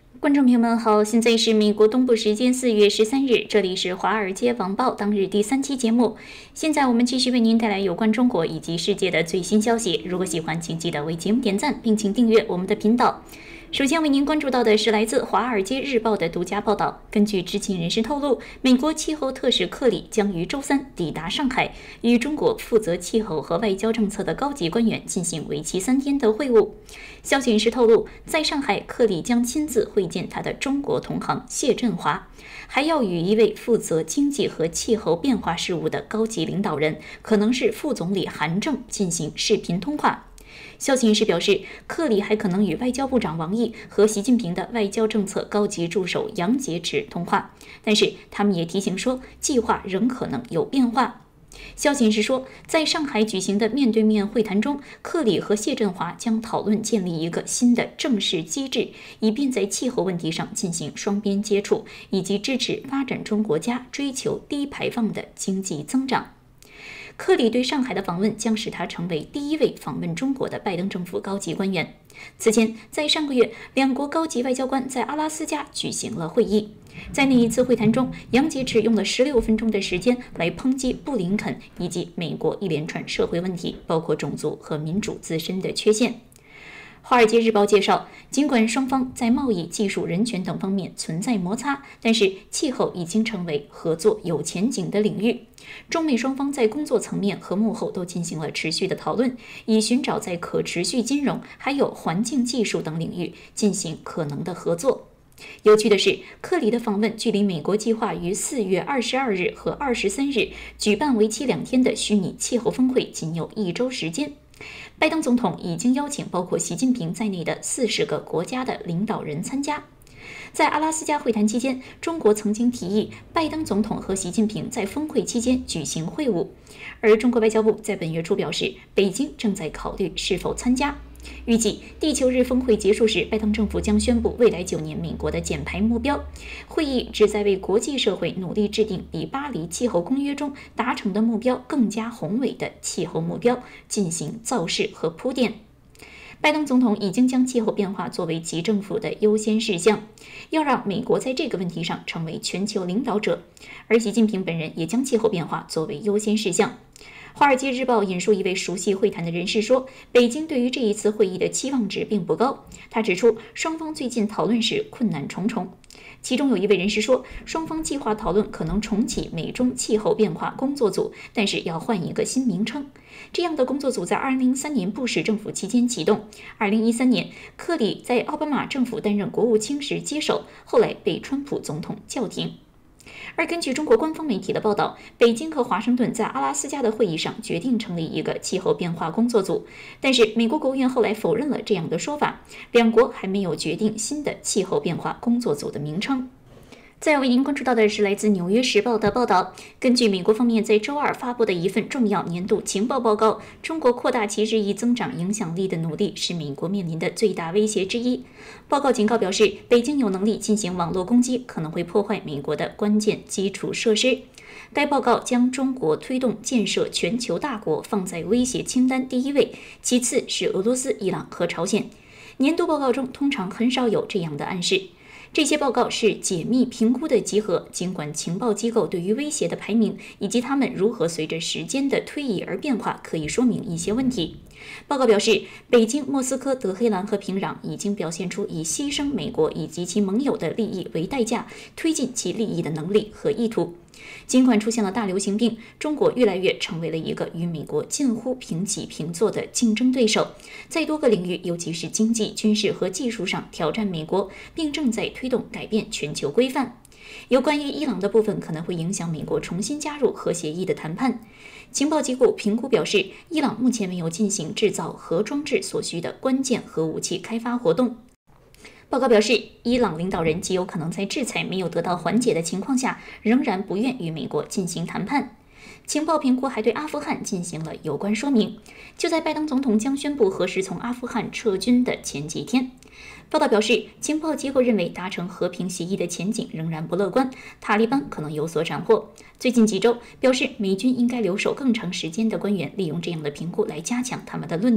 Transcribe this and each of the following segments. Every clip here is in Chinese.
观众朋友们好，现在是美国东部时间4月13日，这里是华尔街网报当日第3期节目。现在我们继续为您带来有关中国以及世界的最新消息。如果喜欢，请记得为节目点赞，并请订阅我们的频道。首先为您关注到的是来自《华尔街日报》的独家报道。根据知情人士透露，美国气候特使克里将于周三抵达上海，与中国负责气候和外交政策的高级官员进行为期3天的会晤。消息人士透露，在上海，克里将亲自会见他的中国同行谢振华，还要与一位负责经济和气候变化事务的高级领导人，可能是副总理韩正进行视频通话。消息人士表示，克里还可能与外交部长王毅和习近平的外交政策高级助手杨洁篪通话，但是他们也提醒说，计划仍可能有变化。消息人士说，在上海举行的面对面会谈中，克里和谢振华将讨论建立一个新的正式机制，以便在气候问题上进行双边接触，以及支持发展中国家追求低排放的经济增长。克里对上海的访问将使他成为第1位访问中国的拜登政府高级官员。此前，在上个月，两国高级外交官在阿拉斯加举行了会议。在那一次会谈中，杨洁篪用了16分钟的时间来抨击布林肯以及美国一连串社会问题，包括种族和民主自身的缺陷。《华尔街日报》介绍，尽管双方在贸易、技术、人权等方面存在摩擦，但是气候已经成为合作有前景的领域。中美双方在工作层面和幕后都进行了持续的讨论，以寻找在可持续金融还有环境技术等领域进行可能的合作。有趣的是，克里的访问距离美国计划于4月22日和23日举办为期2天的虚拟气候峰会仅有1周时间。拜登总统已经邀请包括习近平在内的40个国家的领导人参加。在阿拉斯加会谈期间，中国曾经提议拜登总统和习近平在峰会期间举行会晤，而中国外交部在本月初表示，北京正在考虑是否参加。预计地球日峰会结束时，拜登政府将宣布未来9年美国的减排目标。会议旨在为国际社会努力制定比巴黎气候公约中达成的目标更加宏伟的气候目标进行造势和铺垫。拜登总统已经将气候变化作为其政府的优先事项，要让美国在这个问题上成为全球领导者，而习近平本人也将气候变化作为优先事项。《华尔街日报》引述一位熟悉会谈的人士说，北京对于这一次会议的期望值并不高。他指出，双方最近讨论时困难重重。其中有一位人士说，双方计划讨论可能重启美中气候变化工作组，但是要换一个新名称。这样的工作组在2003年布什政府期间启动，2013年克里在奥巴马政府担任国务卿时接手，后来被川普总统叫停。而根据中国官方媒体的报道，北京和华盛顿在阿拉斯加的会议上决定成立一个气候变化工作组，但是美国国务院后来否认了这样的说法，两国还没有决定新的气候变化工作组的名称。再为您关注到的是来自《纽约时报》的报道，根据美国方面在周二发布的一份重要年度情报报告，中国扩大其日益增长影响力的努力是美国面临的最大威胁之一。报告警告表示，北京有能力进行网络攻击，可能会破坏美国的关键基础设施。该报告将中国推动建设全球大国放在威胁清单第1位，其次是俄罗斯、伊朗和朝鲜。年度报告中通常很少有这样的暗示。这些报告是解密评估的集合，尽管情报机构对于威胁的排名以及它们如何随着时间的推移而变化，可以说明一些问题。报告表示，北京、莫斯科、德黑兰和平壤已经表现出以牺牲美国以及其盟友的利益为代价，推进其利益的能力和意图。尽管出现了大流行病，中国越来越成为了一个与美国近乎平起平坐的竞争对手，在多个领域，尤其是经济、军事和技术上挑战美国，并正在推动改变全球规范。有关于伊朗的部分可能会影响美国重新加入核协议的谈判。情报机构评估表示，伊朗目前没有进行制造核装置所需的关键核武器开发活动。报告表示，伊朗领导人极有可能在制裁没有得到缓解的情况下，仍然不愿与美国进行谈判。情报评估还对阿富汗进行了有关说明，就在拜登总统将宣布何时从阿富汗撤军的前几天。报道表示，情报机构认为达成和平协议的前景仍然不乐观，塔利班可能有所斩获。最近几周表示，美军应该留守更长时间的官员利用这样的评估来加强他们的论点。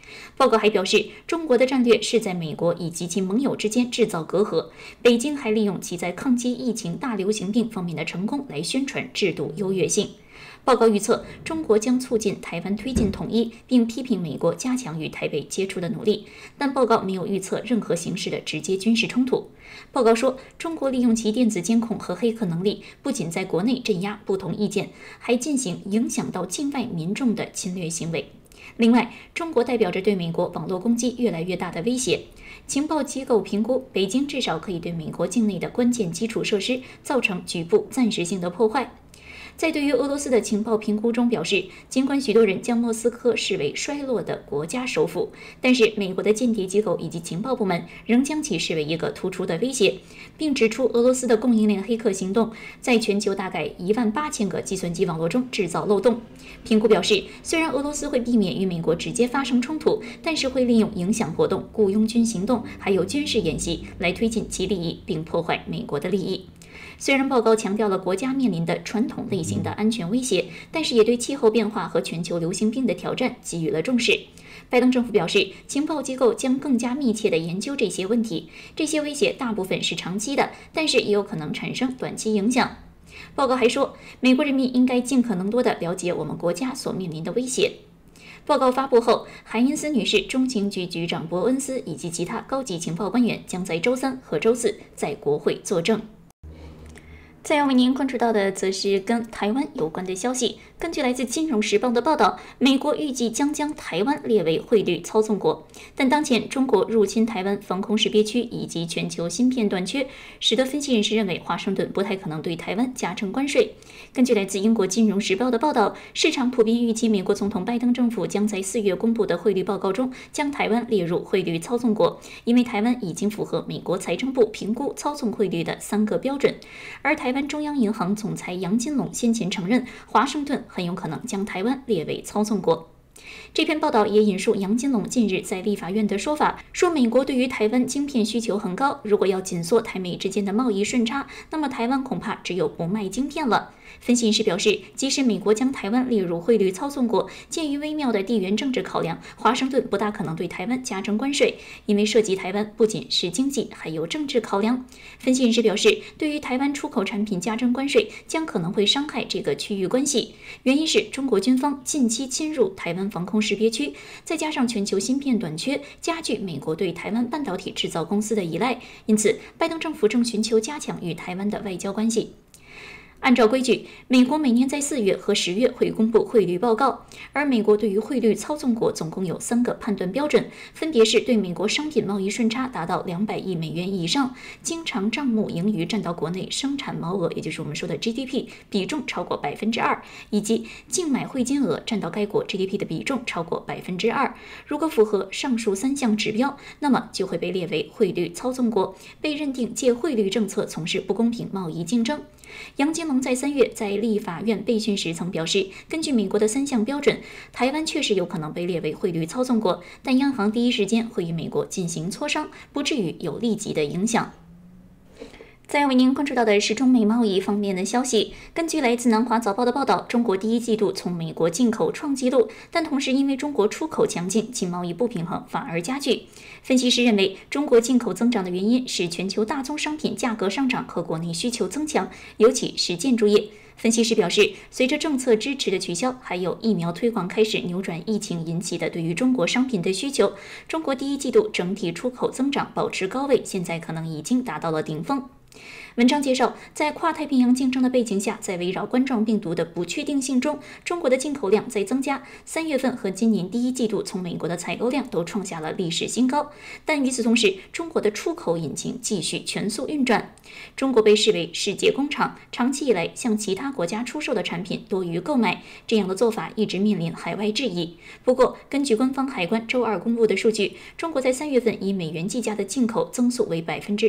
报告还表示，中国的战略是在美国以及其盟友之间制造隔阂。北京还利用其在抗击疫情大流行病方面的成功来宣传制度优越性。报告预测，中国将促进台湾推进统一，并批评美国加强与台北接触的努力，但报告没有预测任何形式的直接军事冲突。报告说，中国利用其电子监控和黑客能力，不仅在国内镇压不同意见，还进行影响到境外民众的侵略行为。另外，中国代表着对美国网络攻击越来越大的威胁。情报机构评估，北京至少可以对美国境内的关键基础设施造成局部暂时性的破坏。在对于俄罗斯的情报评估中表示，尽管许多人将莫斯科视为衰落的国家首府，但是美国的间谍机构以及情报部门仍将其视为一个突出的威胁，并指出俄罗斯的供应链黑客行动在全球大概18000个计算机网络中制造漏洞。评估表示，虽然俄罗斯会避免与美国直接发生冲突，但是会利用影响活动、雇佣军行动还有军事演习来推进其利益，并破坏美国的利益。虽然报告强调了国家面临的传统类型的安全威胁，但是也对气候变化和全球流行病的挑战给予了重视。拜登政府表示，情报机构将更加密切地研究这些问题。这些威胁大部分是长期的，但是也有可能产生短期影响。报告还说，美国人民应该尽可能多地了解我们国家所面临的威胁。报告发布后，韩因斯女士、中情局局长伯恩斯以及其他高级情报官员将在周3和周4在国会作证。再要为您关注到的，则是跟台湾有关的消息。根据来自《金融时报》的报道，美国预计将台湾列为汇率操纵国，但当前中国入侵台湾防空识别区以及全球芯片短缺，使得分析人士认为华盛顿不太可能对台湾加征关税。根据来自英国《金融时报》的报道，市场普遍预期美国总统拜登政府将在4月公布的汇率报告中将台湾列入汇率操纵国，因为台湾已经符合美国财政部评估操纵汇率的3个标准。而台湾中央银行总裁杨金龙先前承认，华盛顿很有可能将台湾列为操纵国。这篇报道也引述杨金龙近日在立法院的说法，说美国对于台湾晶片需求很高，如果要紧缩台美之间的贸易顺差，那么台湾恐怕只有不卖晶片了。分析人士表示，即使美国将台湾列入汇率操纵国，鉴于微妙的地缘政治考量，华盛顿不大可能对台湾加征关税，因为涉及台湾不仅是经济，还有政治考量。分析人士表示，对于台湾出口产品加征关税，将可能会伤害这个区域关系，原因是中国军方近期侵入台湾防空识别区，再加上全球芯片短缺，加剧美国对台湾半导体制造公司的依赖，因此拜登政府正寻求加强与台湾的外交关系。按照规矩，美国每年在4月和10月会公布汇率报告，而美国对于汇率操纵国总共有3个判断标准，分别是对美国商品贸易顺差达到200亿美元以上，经常账目盈余占到国内生产毛额，也就是我们说的 GDP 比重超过2%，以及净买汇金额占到该国 GDP 的比重超过2%。如果符合上述3项指标，那么就会被列为汇率操纵国，被认定借汇率政策从事不公平贸易竞争。杨金龙在3月在立法院备询时曾表示，根据美国的3项标准，台湾确实有可能被列为汇率操纵国，但央行第一时间会与美国进行磋商，不至于有立即的影响。再为您关注到的是中美贸易方面的消息。根据来自南华早报的报道，中国第一季度从美国进口创纪录，但同时因为中国出口强劲，其贸易不平衡反而加剧。分析师认为，中国进口增长的原因是全球大宗商品价格上涨和国内需求增强，尤其是建筑业。分析师表示，随着政策支持的取消，还有疫苗推广开始扭转疫情引起的对于中国商品的需求，中国第一季度整体出口增长保持高位，现在可能已经达到了顶峰。文章介绍，在跨太平洋竞争的背景下，在围绕冠状病毒的不确定性中，中国的进口量在增加。3月份和今年第一季度从美国的采购量都创下了历史新高。但与此同时，中国的出口引擎继续全速运转。中国被视为世界工厂，长期以来向其他国家出售的产品多于购买，这样的做法一直面临海外质疑。不过，根据官方海关周2公布的数据，中国在3月份以美元计价的进口增速为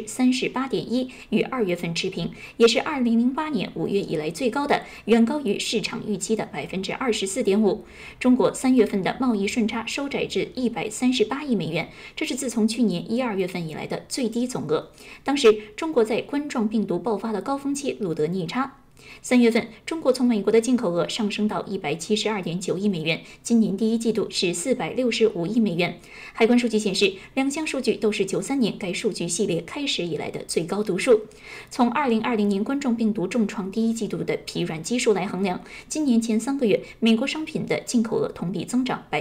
38.1%，与2月份持平，也是2008年5月以来最高的，远高于市场预期的24.5%。中国3月份的贸易顺差收窄至138亿美元，这是自从去年1、2月份以来的最低总额。当时，中国在冠状病毒爆发的高峰期录得逆差。 3月份，中国从美国的进口额上升到172.9亿美元，今年第一季度是465亿美元。海关数据显示，两项数据都是93年该数据系列开始以来的最高读数。从2020年冠状病毒重创第一季度的疲软基数来衡量，今年前3个月，美国商品的进口额同比增长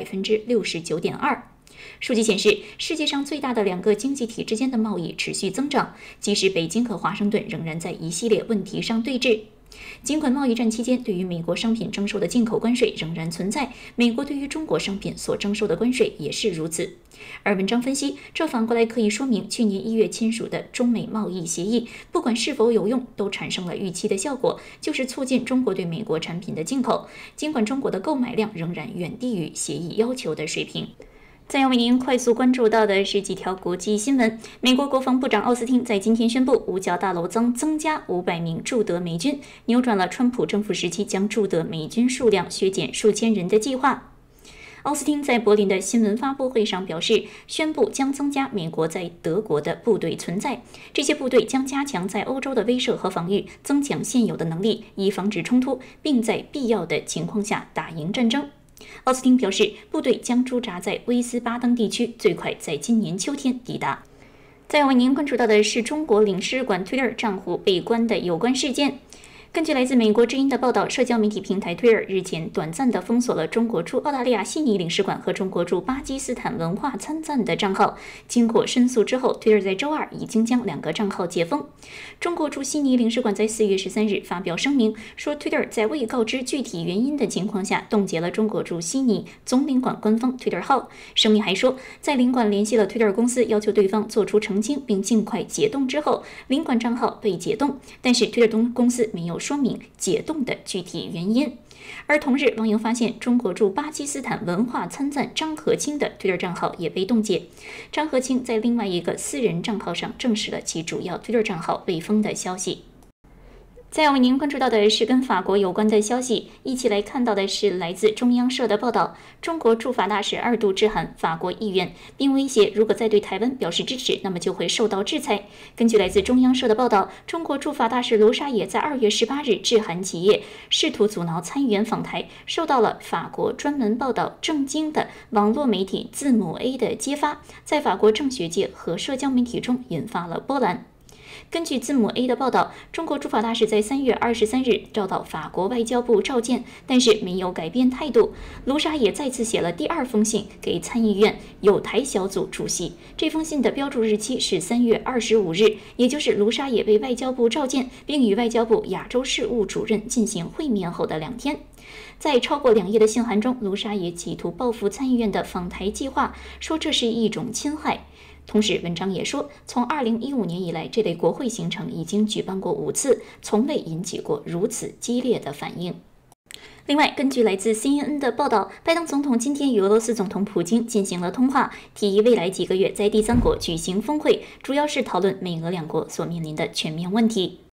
69.2%。数据显示，世界上最大的2个经济体之间的贸易持续增长，即使北京和华盛顿仍然在一系列问题上对峙。尽管贸易战期间对于美国商品征收的进口关税仍然存在，美国对于中国商品所征收的关税也是如此。而文章分析，这反过来可以说明去年1月签署的中美贸易协议，不管是否有用，都产生了预期的效果，就是促进中国对美国产品的进口，尽管中国的购买量仍然远低于协议要求的水平。再要为您快速关注到的是几条国际新闻。美国国防部长奥斯汀在今天宣布，五角大楼将增加500名驻德美军，扭转了川普政府时期将驻德美军数量削减数千人的计划。奥斯汀在柏林的新闻发布会上表示，宣布将增加美国在德国的部队存在，这些部队将加强在欧洲的威慑和防御，增强现有的能力，以防止冲突，并在必要的情况下打赢战争。奥斯汀表示，部队将驻扎在威斯巴登地区，最快在今年秋天抵达。再要为您关注到的是中国领事馆 Twitter 账户被关的有关事件。根据来自美国之音的报道，社交媒体平台 Twitter 日前短暂地封锁了中国驻澳大利亚悉尼领事馆和中国驻巴基斯坦文化参赞的账号。经过申诉之后 ，Twitter 在周二已经将2个账号解封。中国驻悉尼领事馆在4月13日发表声明，说 Twitter 在未告知具体原因的情况下，冻结了中国驻悉尼总领馆官方 Twitter 号。声明还说，在领馆联系了 Twitter 公司，要求对方做出澄清并尽快解冻之后，领馆账号被解冻，但是 Twitter 公司没有说明解冻的具体原因。而同日，网友发现中国驻巴基斯坦文化参赞张和清的 Twitter 账号也被冻结。张和清在另外一个私人账号上证实了其主要 Twitter 账号被封的消息。再要为您关注到的是跟法国有关的消息，一起来看到的是来自中央社的报道。中国驻法大使2度致函法国议员，并威胁如果再对台湾表示支持，那么就会受到制裁。根据来自中央社的报道，中国驻法大使卢沙野在2月18日致函企业，试图阻挠参议员访台，受到了法国专门报道政经的网络媒体字母 A 的揭发，在法国政学界和社交媒体中引发了波澜。根据字母 A 的报道，中国驻法大使在3月23日遭到法国外交部召见，但是没有改变态度。卢沙也再次写了第2封信给参议院友台小组主席，这封信的标注日期是3月25日，也就是卢沙也被外交部召见，并与外交部亚洲事务主任进行会面后的2天。在超过2页的信函中，卢沙也企图报复参议院的访台计划，说这是一种侵害。同时，文章也说，从2015年以来，这类国会行程已经举办过5次，从未引起过如此激烈的反应。另外，根据来自 CNN 的报道，拜登总统今天与俄罗斯总统普京进行了通话，提议未来几个月在第3国举行峰会，主要是讨论美俄2国所面临的全面问题。